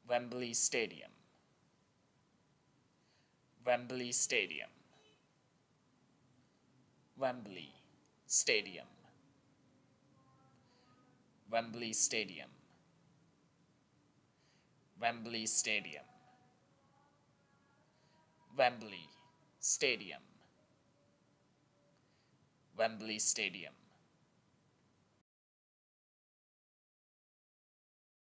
Wembley Stadium. Wembley Stadium. Wembley Stadium. Wembley Stadium. Wembley Stadium. Wembley Stadium. Wembley Stadium.